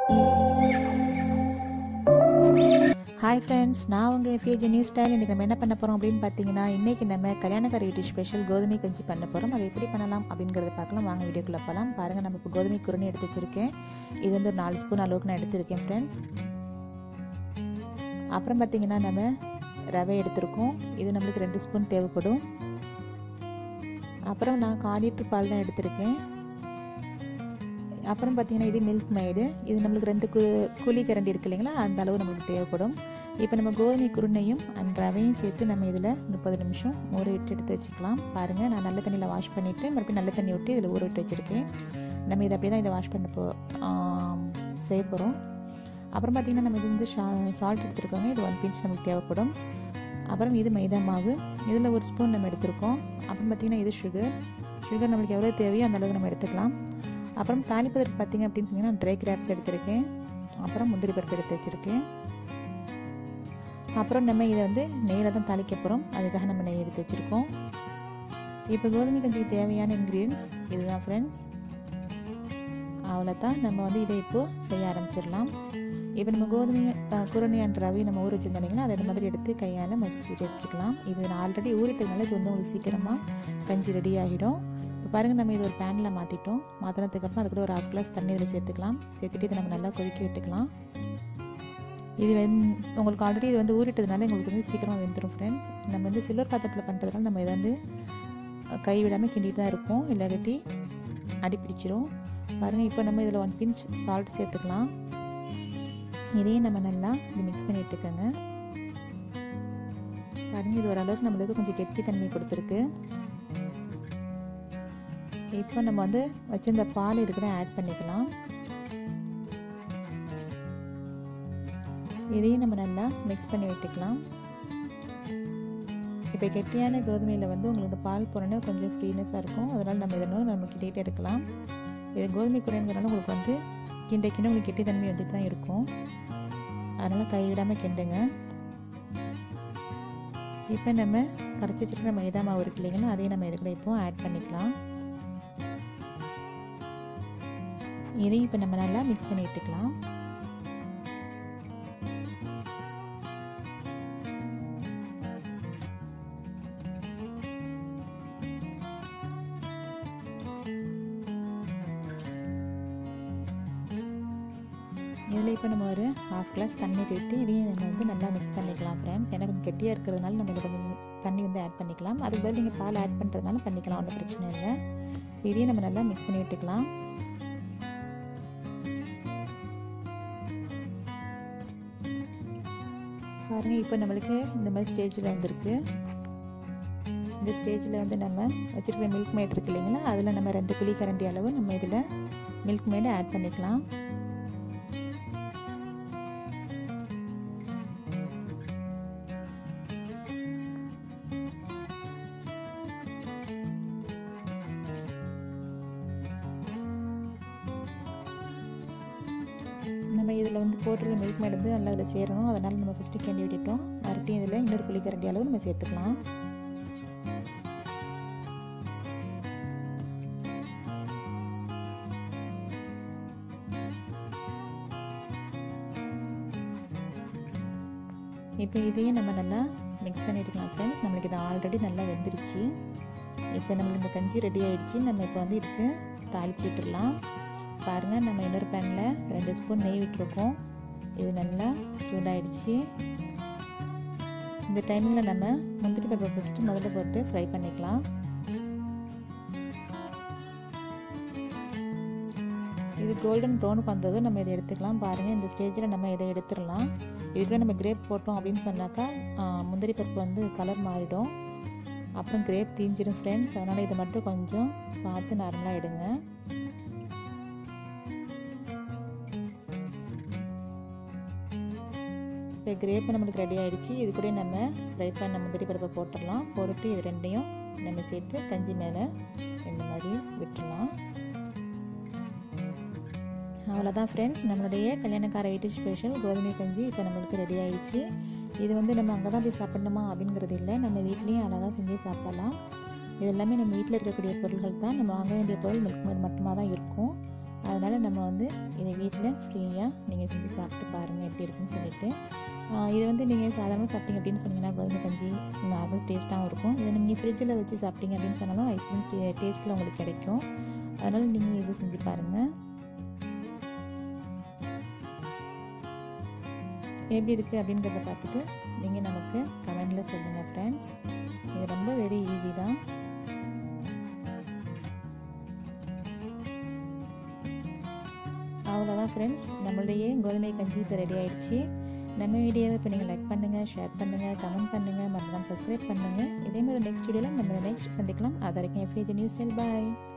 Hi friends, நான் உங்கள் FAJ new style. இன்றைக்கி நம்ம என்ன பண்ண போகிறோம் அப்படின்னு பார்த்தீங்கன்னா, இன்றைக்கி நம்ம கல்யாணக்கார வீட்டு ஸ்பெஷல் கோதுமை கஞ்சி பண்ண போகிறோம். அதை எப்படி பண்ணலாம் அப்படிங்கிறத பார்க்கலாம். வாங்க வீடியோக்குள்ளே போகலாம். பாருங்கள், நம்ம இப்போ கோதுமை குருணை எடுத்து வச்சுருக்கேன். இது வந்து ஒரு 4 ஸ்பூன் அளவுக்கு நான் எடுத்துருக்கேன் ஃப்ரெண்ட்ஸ். அப்புறம் பார்த்திங்கன்னா நம்ம ரவை எடுத்துருக்கோம். இது நம்மளுக்கு 2 ஸ்பூன் தேவைப்படும். அப்புறம் நான் 1/4 லிட்டர் பால் தான் எடுத்திருக்கேன். அப்புறம் பார்த்திங்கன்னா இது மில்க் மெய்டு. இது நம்மளுக்கு 2 குழி கரண்டி இருக்கு இல்லைங்களா, அந்த அளவு நம்மளுக்கு தேவைப்படும். இப்போ நம்ம கோதுமை குருணையும் அண்ட் ரவையும் சேர்த்து நம்ம இதில் 30 நிமிஷம் ஊற விட்டு எடுத்து வச்சுக்கலாம். பாருங்கள், நான் நல்ல தண்ணியில் வாஷ் பண்ணிவிட்டு மறுபடியும் நல்ல தண்ணி விட்டு இதில் ஊற விட்டு வச்சுருக்கேன். நம்ம இதை அப்படியே தான் இதை வாஷ் பண்ண செய்ய போகிறோம். அப்புறம் பார்த்திங்கன்னா நம்ம இது வந்து சால்ட் எடுத்துருக்கோங்க. இது 1 பிஞ்ச் நமக்கு தேவைப்படும். அப்புறம் இது மைதா மாவு, இதில் 1 ஸ்பூன் நம்ம எடுத்துருக்கோம். அப்புறம் பார்த்திங்கன்னா இது சுகர் நம்மளுக்கு எவ்வளோ தேவையோ அந்த அளவுக்கு நம்ம எடுத்துக்கலாம். அப்புறம் தாளிப்பதற்கு பார்த்திங்க அப்படின்னு சொன்னிங்கன்னா ட்ரை கிராப்ஸ் எடுத்திருக்கேன். அப்புறம் முந்திரி பருப்பு எடுத்து வச்சுருக்கேன். அப்புறம் நம்ம இதை வந்து நெய்யில் தான் தாளிக்க போகிறோம். அதுக்காக நம்ம நெய் எடுத்து வச்சுருக்கோம். இப்போ கோதுமை கஞ்சிக்கு தேவையான இன்க்ரீடியன்ஸ் இதுதான் ஃப்ரெண்ட்ஸ். அவ்வளோதான். நம்ம வந்து இதை இப்போது செய்ய ஆரம்பிச்சிடலாம். இப்போ நம்ம கோதுமை குருணை அண்ட் ரவி நம்ம ஊற வச்சுருந்தோம் இல்லைங்களா, அதை இந்த மாதிரி எடுத்து கையால் மசிச்சுட்டு வச்சுக்கலாம். இது நான் ஆல்ரெடி ஊறிட்டதுனால இது வந்து உங்களுக்கு சீக்கிரமாக கஞ்சி ரெடி ஆகிடும். இப்போ பாருங்கள், நம்ம இது ஒரு பேனில் மாற்றிட்டோம். மாற்றினதுக்கப்புறம் அது கூட ஒரு 1/2 கிளாஸ் தண்ணி இதில் சேர்த்துக்கலாம். சேர்த்துட்டு இதை நம்ம நல்லா கொதிக்க விட்டுக்கலாம். இது உங்களுக்கு ஆல்ரெடி இது வந்து ஊறிட்டதுனால உங்களுக்கு வந்து சீக்கிரமாக வெந்துடும் ஃப்ரெண்ட்ஸ். நம்ம வந்து சில்வர் பாத்திரத்தில் பண்ணுறதுனால நம்ம இதை வந்து கை விடாமல் கிண்டிட்டு தான் இருப்போம், இல்லாட்டி அடி பிடிச்சிரும். பாருங்கள், இப்போ நம்ம இதில் 1 பிஞ்ச் சால்ட் சேர்த்துக்கலாம். இதையும் நம்ம நல்லா இது மிக்ஸ் பண்ணி விட்டுக்கோங்க. பாருங்கள், இது ஓரளவுக்கு நம்மளுக்கு கொஞ்சம் கெட்டி தன்மை கொடுத்துருக்கு. இப்போ நம்ம வந்து வச்சிருந்த பால் இது கூட ஆட் பண்ணிக்கலாம். இதையும் நம்ம நல்லா மிக்ஸ் பண்ணி விட்டுக்கலாம். இப்போ கெட்டியான கோதுமையில் வந்து உங்களுக்கு பால் போனோன்னா கொஞ்சம் ஃப்ரீனஸாக இருக்கும். அதனால் நம்ம இதனும் நம்ம கிண்டிகிட்டே இருக்கலாம். இது கோதுமை குறைங்கிறனால உங்களுக்கு வந்து கிண்ட உங்களுக்கு கெட்டி தன்மை வந்துட்டு தான் இருக்கும். அதனால் கைவிடாமல் கிண்டுங்க. இப்போ நம்ம கரைச்சி வச்சுருக்கிற மைதா மாவு இருக்கு இல்லைங்களா, அதையும் நம்ம இது கூட இப்போ ஆட் பண்ணிக்கலாம். இதையும் இப்போ நம்ம நல்லா மிக்ஸ் பண்ணி விட்டுக்கலாம். இதில் இப்போ நம்ம ஒரு 1/2 கிளாஸ் தண்ணி விட்டு இதையும் நம்ம வந்து நல்லா மிக்ஸ் பண்ணிக்கலாம் ஃப்ரெண்ட்ஸ். ஏன்னா கொஞ்சம் கெட்டியாக இருக்கிறதுனால நம்ம இதில் கொஞ்சம் தண்ணி வந்து ஆட் பண்ணிக்கலாம். அதுக்கு பதில் நீங்கள் பால் ஆட் பண்ணுறதுனால பண்ணிக்கலாம், ஒன்றும் பிரச்சனை இல்லை. இதையும் நம்ம நல்லா மிக்ஸ் பண்ணி விட்டுக்கலாம். பாருங்கள், இப்போ நம்மளுக்கு இந்த மாதிரி ஸ்டேஜில் வந்துருக்கு. இந்த ஸ்டேஜில் வந்து நம்ம வச்சுருக்கிற மில்க் மேட் இருக்கு இல்லைங்களா, அதில் நம்ம 2 குழி கரண்டி அளவு நம்ம இதில் மில்க் மேடை ஆட் பண்ணிக்கலாம். நம்ம இதில் வந்து போடுற மில்க் மேட் வந்து நல்லா இதில் சேரணும். அதனால் நம்ம ஃபஸ்ட்டு கிண்டி விட்டுட்டோம். மறுபடியும் இதில் இன்னொரு புளி கரண்டி அளவு நம்ம சேர்த்துக்கலாம். இப்போ இதையும் நம்ம நல்லா மிக்ஸ் பண்ணிட்டுக்கலாம் ஃப்ரெண்ட்ஸ். நம்மளுக்கு இது ஆல்ரெடி நல்லா வெந்துருச்சு. இப்போ நம்மளுக்கு இந்த கஞ்சி ரெடி ஆகிடுச்சு. நம்ம இப்போ வந்து இதுக்கு தாளிச்சு விட்டுடலாம். பாருங்கள், நம்ம இன்னொரு பேனில் 2 ஸ்பூன் நெய் விட்டுருக்கோம். இது நல்லா சூடாகிடுச்சு. இந்த டைமிங்கில் நம்ம முந்திரி பருப்பை ஃபஸ்ட்டு முதல்ல போட்டு ஃப்ரை பண்ணிக்கலாம். இது கோல்டன் ப்ரௌனுக்கு வந்ததும் நம்ம இதை எடுத்துக்கலாம். பாருங்கள், இந்த ஸ்டேஜில் நம்ம இதை எடுத்துடலாம். இதுக்குள்ளே நம்ம கிரேப் போட்டோம் அப்படின்னு சொன்னாக்கா முந்திரி பருப்பு வந்து கலர் மாறிடும், அப்புறம் கிரேப் தீஞ்சிடும் ஃப்ரெண்ட்ஸ். அதனால் இதை மட்டும் கொஞ்சம் பார்த்து நார்மலாக எடுங்க. இப்போ கிரேப்பு நம்மளுக்கு ரெடி ஆகிடுச்சு. இது கூட நம்ம ஃப்ரை பண்ண முந்திரி பருப்பை போட்டுடலாம். போட்டுட்டு இது ரெண்டையும் நம்ம சேர்த்து கஞ்சி மேலே இந்த மாதிரி விட்டுடலாம். அவ்வளோதான் ஃப்ரெண்ட்ஸ், நம்மளுடைய கல்யாணக்கார வீட்டு ஸ்பெஷல் கோதுமை கஞ்சி இப்போ நம்மளுக்கு ரெடி ஆகிடுச்சு. இது வந்து நம்ம அங்கே தான் போய் சாப்பிடணுமா அப்படிங்கிறது இல்லை, நம்ம வீட்லேயும் அழகாக செஞ்சு சாப்பிடலாம். இது எல்லாமே நம்ம வீட்டில் இருக்கக்கூடிய பொருட்கள் தான். நம்ம வாங்க வேண்டிய பொருள் மில்க் மேட் மட்டுமா தான் இருக்கும். அதனால் நம்ம வந்து இதை வீட்டில் ஃப்ரீயாக நீங்கள் செஞ்சு சாப்பிட்டு பாருங்கள் எப்படி இருக்குன்னு சொல்லிட்டு. இதை வந்து நீங்கள் சாதாரணமாக சாப்பிட்டீங்க அப்படின்னு சொன்னீங்கன்னா கோதுமை கஞ்சி நார்மல் டேஸ்ட்டாகவும் இருக்கும். இதை நீங்கள் ஃப்ரிட்ஜில் வச்சு சாப்பிட்டீங்க அப்படின்னு சொன்னாலும் ஐஸ்கிரீம் டேஸ்ட்டில் உங்களுக்கு கிடைக்கும். அதனால் நீங்கள் இது செஞ்சு பாருங்கள். எப்படி இருக்குது அப்படின்றத பார்த்துட்டு நீங்கள் நமக்கு கமெண்டில் சொல்லுங்கள் ஃப்ரெண்ட்ஸ். இது ரொம்ப வெரி ஈஸி தான். அவ்வளோதான் ஃப்ரெண்ட்ஸ், நம்மளுடைய கோதுமை கஞ்சி இப்போ ரெடி ஆகிடுச்சு. நம்ம வீடியோவை இப்போ நீங்கள் லைக் பண்ணுங்கள், ஷேர் பண்ணுங்கள், கமெண்ட் பண்ணுங்கள், மறக்காம சப்ஸ்கிரைப் பண்ணுங்கள். இதே மாதிரி நெக்ஸ்ட் வீடியோவில் நம்ம நெக்ஸ்ட் சந்திக்கலாம். அது வரைக்கும் FAJ நியூஸ் பாய்.